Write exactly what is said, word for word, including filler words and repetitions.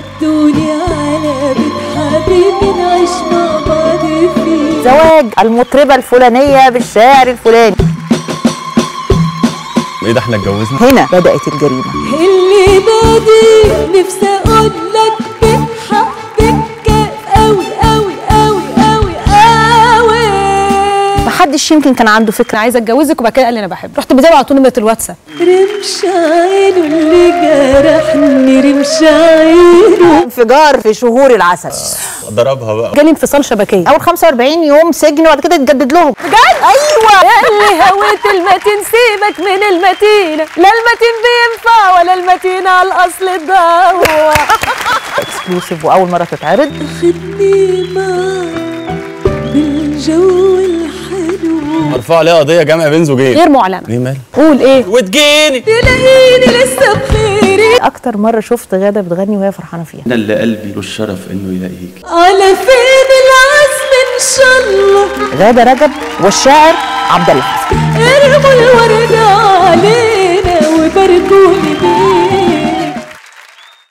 خدوني على بيت حبيبي نعيش مع بعض فيه. زواج المطربة الفلانية بالشاعر الفلاني. ايه ده احنا اتجوزنا؟ هنا بدأت الجريمة. اللي بادي نفسي اقول لك بحبك قوي قوي قوي قوي قوي. محدش يمكن كان عنده فكرة عايزة اتجوزك وبعد كده قال لي انا بحب. رحت بدأت على طول نمرة الواتساب. رمش عينه اللي جرحني رمش عينه. انفجار في شهور العسل. ضربها بقى. جالي انفصال شبكية. أول خمسة وأربعين يوم سجن وبعد كده يتجدد لهم. بجد؟ أيوه. يا اللي هويت المتين سيبك من المتينة، لا المتين بينفع ولا المتين على الأصل الضوء. اكسكلوسيف وأول مرة تتعرض. خدني معاك بالجو الحلو. مرفوع عليها قضية جمع بين زوجين غير معلنة. ليه مال؟ قول إيه؟ وتجيني تلاقيني لسه بخيري. أكتر مرة شفت غادة بتغني وهي فرحانة فيها. أنا اللي قلبي له الشرف إنه يلاقيك. على فين العزم إن شاء الله. غادة رجب والشاعر عبد الله. ارموا الورد عليه.